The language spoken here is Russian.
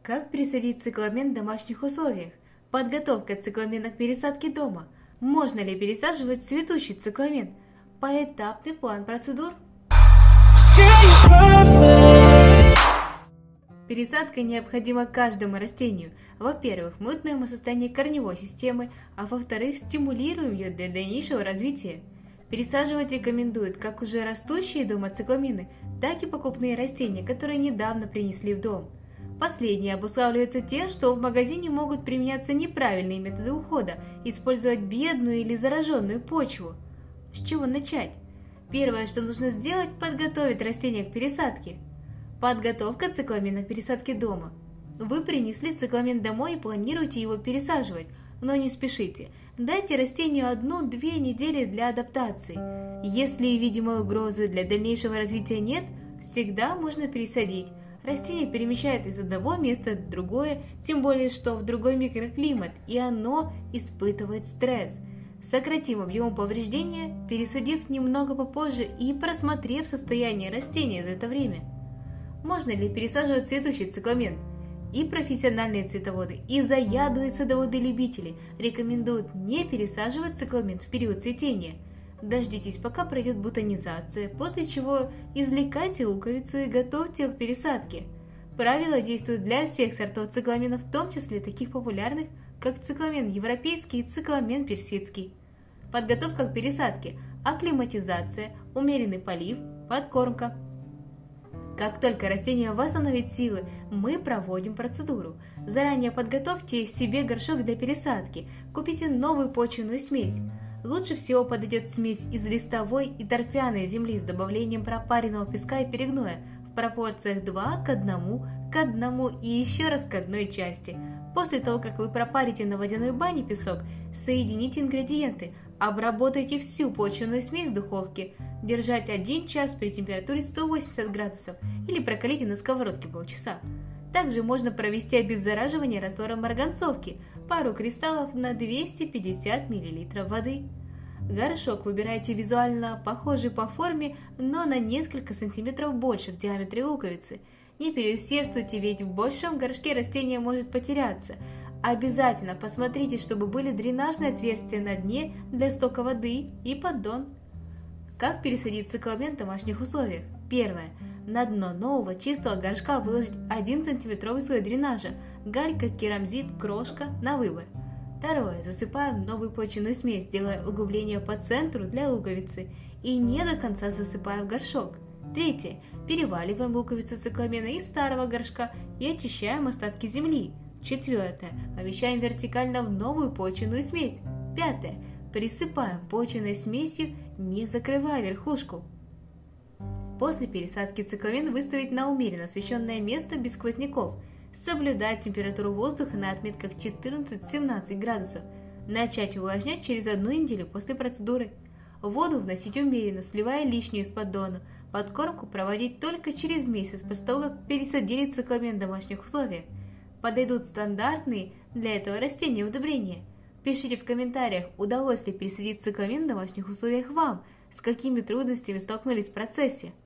Как пересадить цикламен в домашних условиях? Подготовка цикламена к пересадке дома. Можно ли пересаживать цветущий цикламен? Поэтапный план процедур. Пересадка необходима каждому растению. Во-первых, мы узнаем о состоянии корневой системы, а во-вторых, стимулируем ее для дальнейшего развития. Пересаживать рекомендуют как уже растущие дома цикламены, так и покупные растения, которые недавно принесли в дом. Последние обуславливаются тем, что в магазине могут применяться неправильные методы ухода, использовать бедную или зараженную почву. С чего начать? Первое, что нужно сделать – подготовить растения к пересадке. Подготовка цикламена к пересадке дома. Вы принесли цикламен домой и планируете его пересаживать, но не спешите. Дайте растению 1-2 недели для адаптации. Если видимой угрозы для дальнейшего развития нет, всегда можно пересадить. Растение перемещает из одного места в другое, тем более что в другой микроклимат, и оно испытывает стресс. Сократим объем повреждения, пересадив немного попозже и просмотрев состояние растения за это время. Можно ли пересаживать цветущий цикламен? И профессиональные цветоводы, и заядлые садоводы-любители рекомендуют не пересаживать цикламен в период цветения. Дождитесь, пока пройдет бутонизация, после чего извлекайте луковицу и готовьте ее к пересадке. Правила действуют для всех сортов цикламена, в том числе таких популярных, как цикламен европейский и цикламен персидский. Подготовка к пересадке, акклиматизация, умеренный полив, подкормка. Как только растение восстановит силы, мы проводим процедуру. Заранее подготовьте себе горшок для пересадки, купите новую почвенную смесь. Лучше всего подойдет смесь из листовой и торфяной земли с добавлением пропаренного песка и перегноя в пропорциях 2 к 1 и еще раз к 1 части. После того, как вы пропарите на водяной бане песок, соедините ингредиенты, обработайте всю почвенную смесь в духовке, держать 1 час при температуре 180 градусов или прокалите на сковородке полчаса. Также можно провести обеззараживание раствором марганцовки, пару кристаллов на 250 мл воды. Горшок выбирайте визуально похожий по форме, но на несколько сантиметров больше в диаметре луковицы. Не переусердствуйте, ведь в большом горшке растение может потеряться. Обязательно посмотрите, чтобы были дренажные отверстия на дне для стока воды и поддон. Как пересадить цикламен в домашних условиях? Первое. На дно нового чистого горшка выложить 1 сантиметровый слой дренажа, галька, керамзит, крошка на выбор. Второе. Засыпаем новую почвенную смесь, делая углубление по центру для луковицы и не до конца засыпая в горшок. Третье. Переваливаем луковицу цикламена из старого горшка и очищаем остатки земли. Четвертое. Помещаем вертикально в новую почвенную смесь. Пятое. Присыпаем почвенной смесью, не закрывая верхушку. После пересадки цикламен выставить на умеренно освещенное место без сквозняков. Соблюдать температуру воздуха на отметках 14-17 градусов. Начать увлажнять через 1 неделю после процедуры. Воду вносить умеренно, сливая лишнюю из поддона. Подкормку проводить только через месяц после того, как пересадили цикламен в домашних условиях. Подойдут стандартные для этого растения удобрения. Пишите в комментариях, удалось ли пересадить цикламен в домашних условиях вам, с какими трудностями столкнулись в процессе.